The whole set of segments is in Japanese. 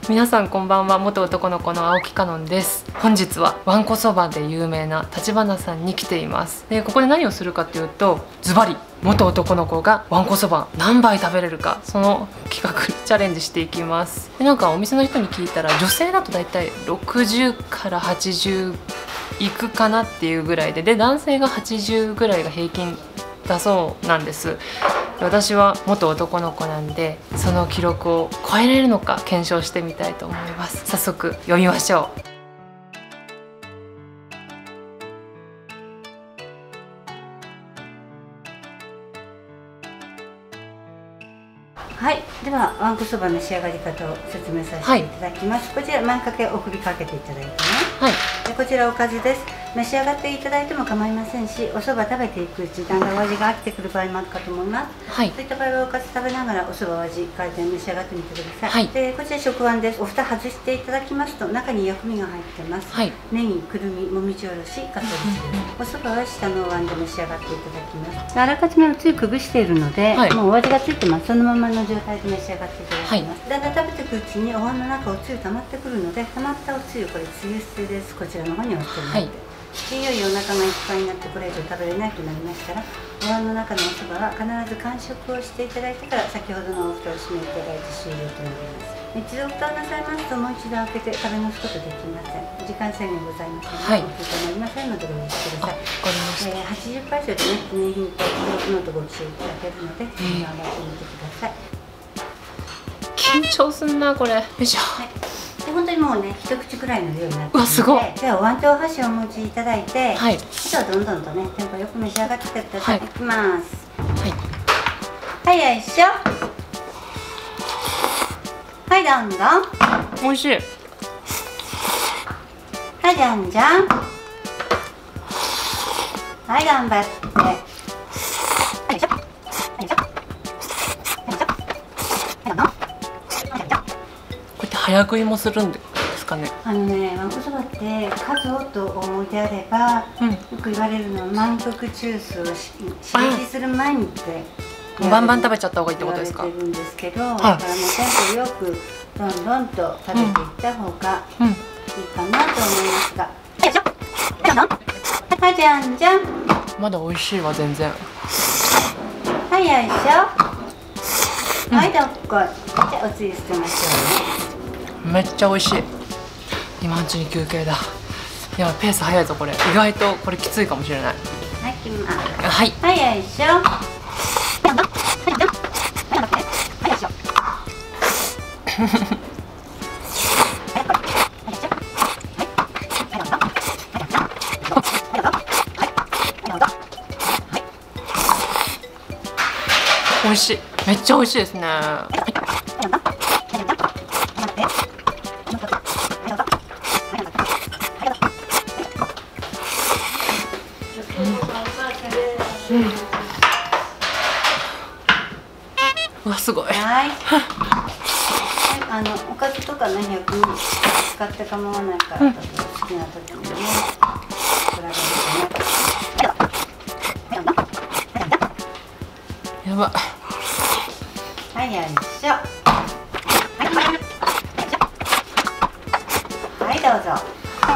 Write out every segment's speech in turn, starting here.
皆さんこんばんは。元男の子の青木かのんです。本日はわんこそばで有名な立花さんに来ています。でここで何をするかっていうと、ズバリ元男の子がわんこそば何杯食べれるか、その企画にチャレンジしていきます。でなんかお店の人に聞いたら、女性だとだいたい60から80いくかなっていうぐらいで、男性が80ぐらいが平均だそうなんです。私は元男の子なんで、その記録を超えれるのか検証してみたいと思います。早速読みましょう。 はい、ではわんこそばの仕上がり方を説明させていただきます。こちら前掛けを振りかけていただいてね。 はい。 でこちらおかずです。召し上がっていただいても構いませんし、おそば食べていくうちだんだんお味が飽きてくる場合もあるかと思います。 はい。 そういった場合はおかず食べながらおそばお味改善召し上がってみてください。 はい。 でこちら食碗です。お蓋外していただきますと中に薬味が入ってます。 はい。 ネギ、くるみ、もみじおろし、かつお節です。おそばは下のお椀で召し上がっていただきます。あらかじめおつゆ崩しているので、もうお味がついてます。そのままの状態で召し上がっていただきます。だんだん食べていくうちにお椀の中おつゆ溜まってくるので、溜まったおつゆ、これつゆ捨てです。こちらの方にお捨てになって、いよいよお腹がいっぱいになってこれ以上食べれないとなりましたら、お椀の中のおそばは必ず完食をしていただいてから先ほどのお蓋を閉めていただいて終了となります。一度蓋をなさいますと、もう一度開けて食べ直すことできません。時間制限ございませんので、お封筒になりませんのでご了承ください。 わかりました。 80箇所でね、記念品と記録ノートご記入いただけるので、頑張ってみてください。 緊張すんなこれ。よいしょ。 で本当にもうね、一口くらいの量になっているので、 うわすごい。 ではお椀とお箸をお持ちいただいて、 はい。 あとはどんどんとね、テンポよく召し上がってください。いきます。 はい。 はい、よいしょ。はい、どんどん。 美味しい。 はい、じゃんじゃん。はい、頑張って。 早食いもするんですかね。 わんこそばって数をとお思いであれば、よく言われるのは満腹中枢を刺激する前にってバンバン食べちゃった方がいいってことですか。 言われてるんですけど、だからもうテンポよくどんどんと食べていった方がいいかなと思いますが。はい、じゃんじゃん。 まだ美味しいわ全然。 はい、よいしょ。はい、どっこい。じゃあおつゆ捨てましょうね。 めっちゃ美味しい。今のうちに休憩だ。いやペース早いぞこれ。意外とこれきついかもしれない。 はい、いきます。 はい。 はい、よいしょ。 美味しい。めっちゃ美味しいですね。うわすごい。 はい。おかずとかね、薬味使って構わないから、好きな時にね、比べるとね。 やば。 はい、よいしょ。はい、どうぞ。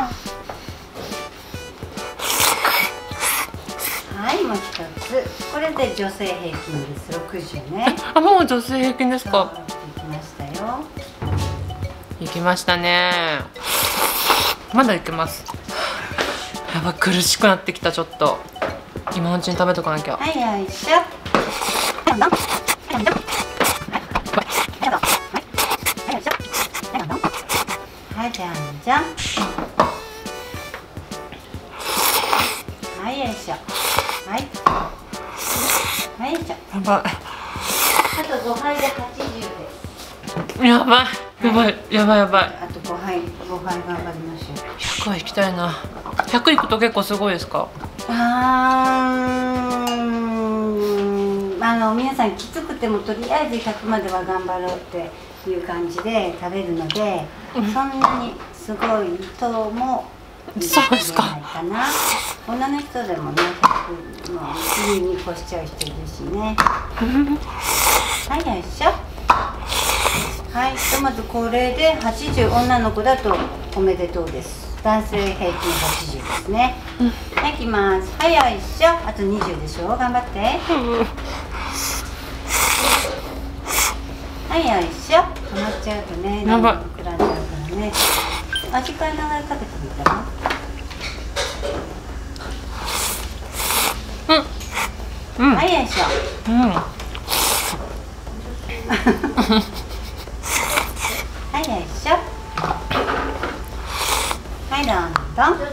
はい、もう一つ。これで女性平均です。60ね。 あ、もう女性平均ですか。 いきましたよ。 いきましたね。まだいけます。やば、苦しくなってきた。ちょっと今のうちに食べとかなきゃ。 はい、よいしょ。はい、じゃんじゃん。はい、よいしょ。はい。はい、よいしょ。 やばい。 あと5杯で80です。 やばい。やばい。やばい。やばい。 あと5杯頑張りましょう。 100はいきたいな。100いくと結構すごいですか。 皆さんきつくてもとりあえず100までは頑張ろうっていう感じで食べるので、そんなにすごいともそうですか。 女の人でもね、100も次に越しちゃう人いるしね。はい、よいしょ。 はい、ひとまずこれで80、女の子だとおめでとうです。男性平均80ですね。はい、いきます。はい、よいしょ。あと20でしょ。頑張って。はい、よいしょ。止まっちゃうとね、 やばい。 膨らんじゃうからね。時間長いかけてみたら。はい、よいしょ。はい、よいしょ。はい、どんどん。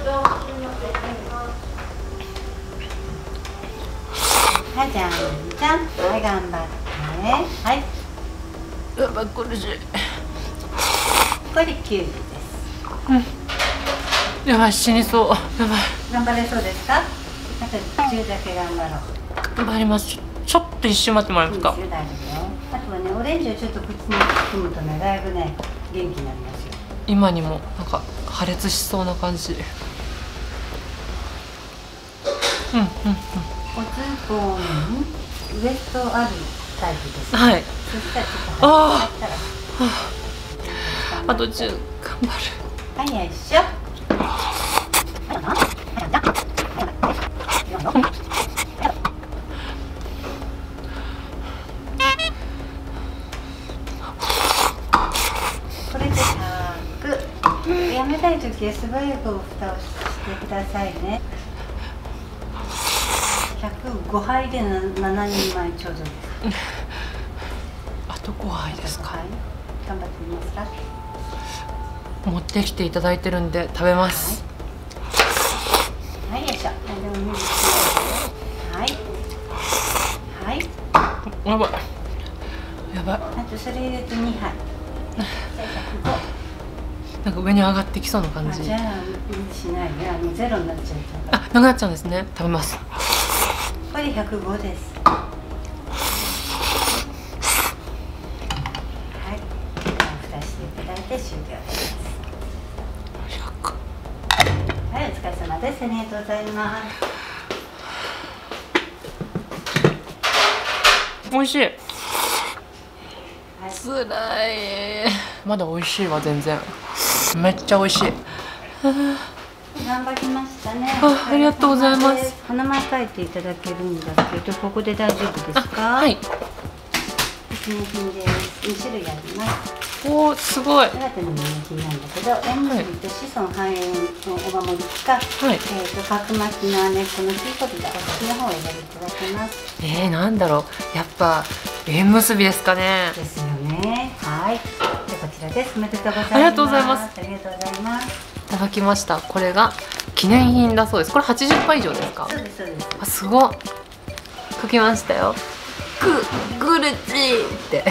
はい、じゃんじゃん。はい、頑張って。はい。 やばい、苦しい。 これで90です。 やばい、死にそう。やばい。 頑張れそうですか？あと10だけ頑張ろう。 頑張ります。ちょっと一瞬待ってもらえますか？ あとはね、オレンジをちょっと口に含むとね、だいぶね、元気になりますよ。 今にもなんか破裂しそうな感じ。 おつぼん、ウエストあるタイプです、ね。 はい。 そしたらちょっと入ったら。 あと10頑張る。 はい、よいしょ。これで100。やめたいときは素早く蓋をしてくださいね。105杯で7人前ちょうどです。 あと5杯ですか。 頑張ってみますか。 持ってきていただいてるんで食べます。 はい、よいしょ。はい。はい。 やばい。やばい。 あとそれ入れて2杯。 なんか上に上がってきそうな感じ。 じゃあしないで、ゼロになっちゃうから。 なくなっちゃうんですね。食べます。 これで105です。はい。蓋していただいて終了です。はい、お疲れ様です。ありがとうございます。 美味しい。つらい。まだ美味しいわ、全然。めっちゃ美味しい。 頑張りましたね。 ありがとうございます。 名前書いていただけるんだけど、ここで大丈夫ですか？ はい。 記念品です。2種類あります。 おー、すごい。 岩手の記念品なんだけど、縁結びと子孫繁栄のお守りか、はい、角巻きの姉っ子のキーコビだ。お好きな方を選びいただけます。 なんだろう。やっぱ縁結びですかね。 ですよね。はい。でこちらです。おめでとうございます。 ありがとうございます。 ありがとうございます。 いただきました。これが記念品だそうです。これ80杯以上ですか？ そうですそうです。 あ、すごい。書きましたよ。苦しいって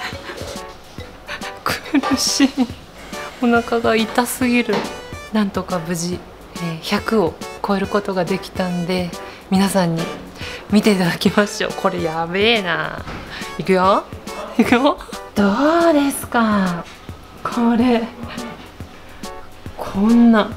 苦しい。お腹が痛すぎる。なんとか無事、100を超えることができたんで、皆さんに見ていただきましょう。これやべえな。いくよいくよ。どうですかこれ。こんな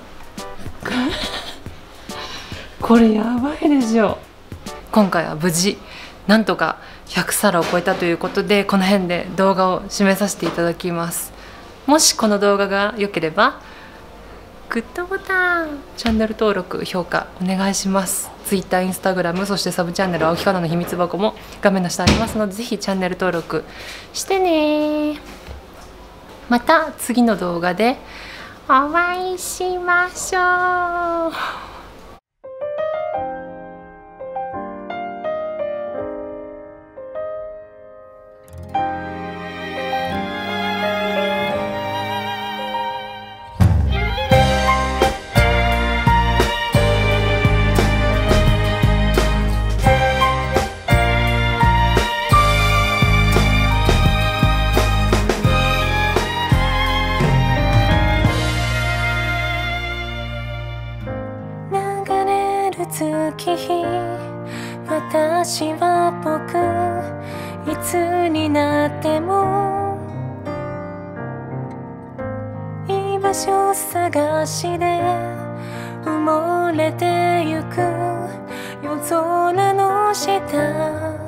これやばいでしょ。今回は無事なんとか100皿を超えたということで、この辺で動画を締めさせていただきます。もしこの動画が良ければグッドボタン、チャンネル登録、評価お願いします。 Twitter、Instagram、そしてサブチャンネル青木かなの秘密箱も画面の下ありますので、ぜひチャンネル登録してね。また次の動画でお会いしましょう。月日、私は僕、いつになっても居場所探しで埋もれてゆく夜空の下